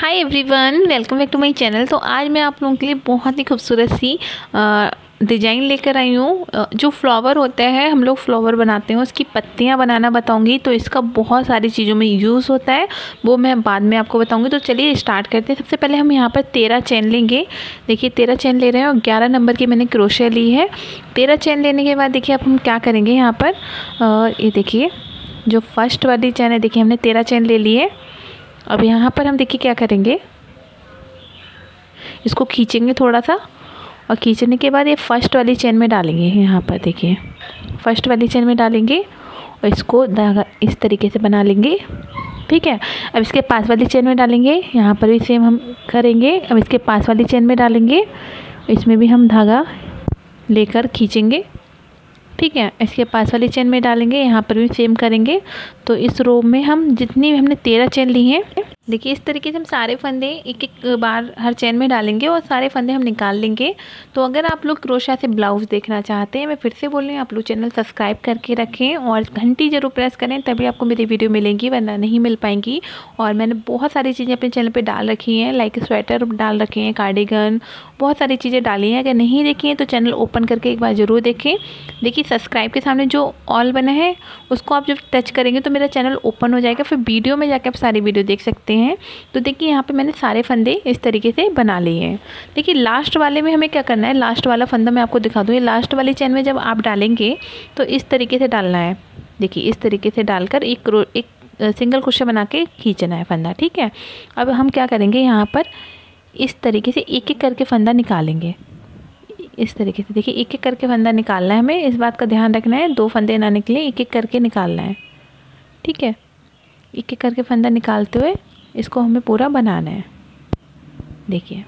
Hi everyone, welcome back to my channel. तो आज मैं आप लोगों के लिए बहुत ही खूबसूरत सी डिज़ाइन लेकर आई हूँ। जो फ्लावर होता है, हम लोग फ्लावर बनाते हैं, उसकी पत्तियाँ बनाना बताऊँगी। तो इसका बहुत सारी चीज़ों में यूज़ होता है, वो मैं बाद में आपको बताऊँगी। तो चलिए स्टार्ट करते हैं। सबसे पहले हम यहाँ पर 13 चेन लेंगे। देखिए 13 चेन ले रहे हैं और 11 नंबर की मैंने क्रोशिया ली है। 13 चेन लेने के बाद देखिए अब हम क्या करेंगे यहाँ पर, ये देखिए जो फर्स्ट वाली चेन है, देखिए हमने 13 चेन ले ली है। अब यहाँ पर हम देखिए क्या करेंगे, इसको खींचेंगे थोड़ा सा और खींचने के बाद ये फर्स्ट वाली चेन में डालेंगे। यहाँ पर देखिए फर्स्ट वाली चेन में डालेंगे और इसको धागा इस तरीके से बना लेंगे। ठीक है, अब इसके पास वाली चेन में डालेंगे। यहाँ पर भी सेम हम करेंगे। अब इसके पास वाली चेन में डालेंगे, इसमें भी हम धागा लेकर खींचेंगे। ठीक है, इसके पास वाली चेन में डालेंगे, यहाँ पर भी सेम करेंगे। तो इस रो में हम जितनी हमने 13 चेन ली हैं, देखिए इस तरीके से हम सारे फंदे एक एक बार हर चेन में डालेंगे और सारे फंदे हम निकाल लेंगे। तो अगर आप लोग क्रोशिया से ब्लाउज़ देखना चाहते हैं, मैं फिर से बोल रही हूँ, आप लोग चैनल सब्सक्राइब करके रखें और घंटी ज़रूर प्रेस करें, तभी आपको मेरी वीडियो मिलेंगी, वरना नहीं मिल पाएंगी। और मैंने बहुत सारी चीज़ें अपने चैनल पर डाल रखी हैं, लाइक स्वेटर डाल रखे हैं, कार्डिगन, बहुत सारी चीज़ें डाली हैं। अगर नहीं देखी हैं तो चैनल ओपन करके एक बार ज़रूर देखें। देखिए सब्सक्राइब के सामने जो ऑल बना है उसको आप जब टच करेंगे तो मेरा चैनल ओपन हो जाएगा, फिर वीडियो में जाकर आप सारी वीडियो देख सकते हैं। तो देखिए यहाँ पे मैंने सारे फंदे इस तरीके से बना लिए हैं। देखिए लास्ट वाले में हमें क्या करना है, लास्ट वाला फंदा मैं आपको दिखा दूँ। ये लास्ट वाली चेन में जब आप डालेंगे तो इस तरीके से डालना है। देखिए इस तरीके से डालकर एक सिंगल क्रोशिया बना के खींचना है फंदा। ठीक है, अब हम क्या करेंगे, यहाँ पर इस तरीके से एक एक करके फंदा निकालेंगे। इस तरीके से देखिए एक एक करके फंदा निकालना है हमें, इस बात का ध्यान रखना है, 2 फंदे ना निकले, एक एक करके निकालना है। ठीक है, एक एक करके फंदा निकालते हुए इसको हमें पूरा बनाना है। देखिए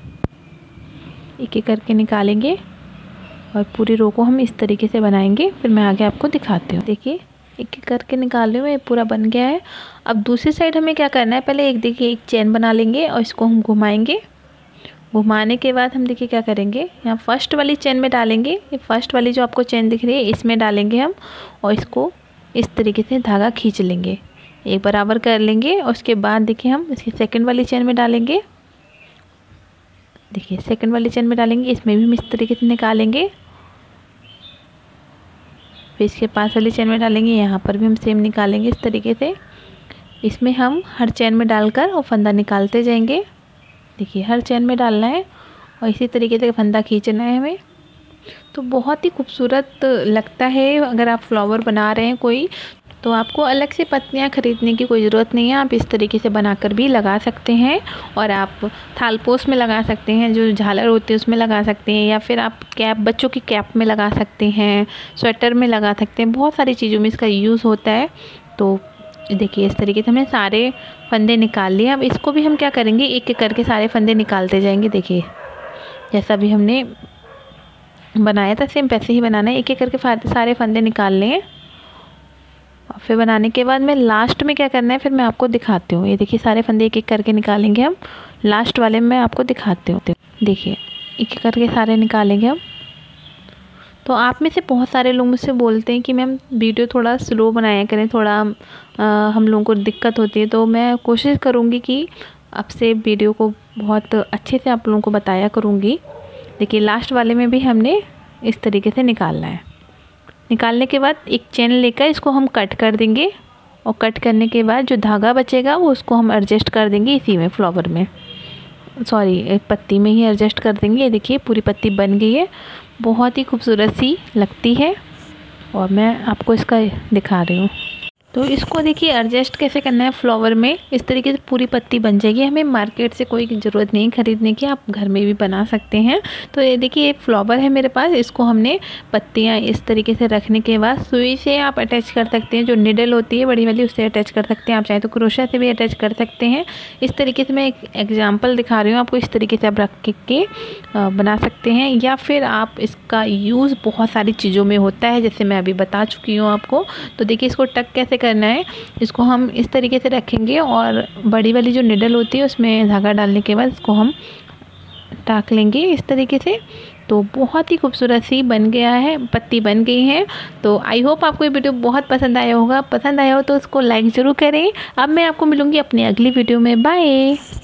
एक एक करके निकालेंगे और पूरी रो को हम इस तरीके से बनाएंगे, फिर मैं आगे आपको दिखाती हूँ। देखिए एक एक करके निकाले हुए पूरा बन गया है। अब दूसरी साइड हमें क्या करना है, पहले देखिए एक चेन बना लेंगे और इसको हम घुमाएंगे। घुमाने के बाद हम देखिए क्या करेंगे, यहाँ फर्स्ट वाली चेन में डालेंगे। ये फर्स्ट वाली जो आपको चेन दिख रही है इसमें डालेंगे हम और इसको इस तरीके से धागा खींच लेंगे, एक बराबर कर लेंगे। और उसके बाद देखिए हम इसकी सेकंड वाली चेन में डालेंगे। देखिए सेकंड वाली चेन में डालेंगे, इसमें भी हम इस तरीके से निकालेंगे। फिर इसके पास वाली चेन में डालेंगे, यहाँ पर भी हम सेम निकालेंगे इस तरीके से। इसमें हम हर चेन में डालकर और फंदा निकालते जाएंगे। देखिए हर चेन में डालना है और इसी तरीके से फंदा खींचना है हमें। तो बहुत ही खूबसूरत लगता है। अगर आप फ्लावर बना रहे हैं कोई, तो आपको अलग से पत्तियां खरीदने की कोई ज़रूरत नहीं है। आप इस तरीके से बनाकर भी लगा सकते हैं और आप थालपोस में लगा सकते हैं, जो झालर होती है उसमें लगा सकते हैं, या फिर आप कैप, बच्चों की कैप में लगा सकते हैं, स्वेटर में लगा सकते हैं। बहुत सारी चीज़ों में इसका यूज़ होता है। तो देखिए इस तरीके से हमने सारे फंदे निकाल लिए। अब इसको भी हम क्या करेंगे, एक एक करके सारे फंदे निकालते जाएंगे। देखिए जैसा भी हमने बनाया था सेम वैसे ही बनाना है, एक एक करके सारे फंदे निकाल लें। और फिर बनाने के बाद में लास्ट में क्या करना है, फिर मैं आपको दिखाती हूँ। ये देखिए सारे फंदे एक एक करके निकालेंगे हम, लास्ट वाले में मैं आपको दिखाती हूँ। देखिए एक एक करके सारे निकालेंगे हम। तो आप में से बहुत सारे लोग मुझसे बोलते हैं कि मैम वीडियो थोड़ा स्लो बनाया करें, थोड़ा हम लोगों को दिक्कत होती है। तो मैं कोशिश करूँगी कि आपसे वीडियो को बहुत अच्छे से आप लोगों को बताया करूँगी। देखिए लास्ट वाले में भी हमने इस तरीके से निकालना है। निकालने के बाद एक चेन लेकर इसको हम कट कर देंगे और कट करने के बाद जो धागा बचेगा वो उसको हम एडजस्ट कर देंगे इसी में, फ्लावर में, सॉरी पत्ती में ही एडजस्ट कर देंगे। ये देखिए पूरी पत्ती बन गई है, बहुत ही खूबसूरत सी लगती है और मैं आपको इसका दिखा रही हूँ। तो इसको देखिए एडजस्ट कैसे करना है फ्लावर में, इस तरीके से पूरी पत्ती बन जाएगी। हमें मार्केट से कोई ज़रूरत नहीं खरीदने की, आप घर में भी बना सकते हैं। तो ये देखिए एक फ्लावर है मेरे पास, इसको हमने पत्तियां इस तरीके से रखने के बाद सुई से आप अटैच कर सकते हैं, जो निडल होती है बड़ी वाली उससे अटैच कर सकते हैं। आप चाहे तो क्रोशिया से भी अटैच कर सकते हैं। इस तरीके से मैं एक एग्जाम्पल दिखा रही हूँ आपको, इस तरीके से आप रख के बना सकते हैं। या फिर आप इसका यूज़ बहुत सारी चीज़ों में होता है, जैसे मैं अभी बता चुकी हूँ आपको। तो देखिए इसको टक कैसे करना है, इसको हम इस तरीके से रखेंगे और बड़ी वाली जो निडल होती है उसमें धागा डालने के बाद इसको हम टाक लेंगे इस तरीके से। तो बहुत ही खूबसूरत सी बन गया है, पत्ती बन गई है। तो आई होप आपको ये वीडियो बहुत पसंद आया होगा। पसंद आया हो तो उसको लाइक ज़रूर करें। अब मैं आपको मिलूँगी अपनी अगली वीडियो में। बाय।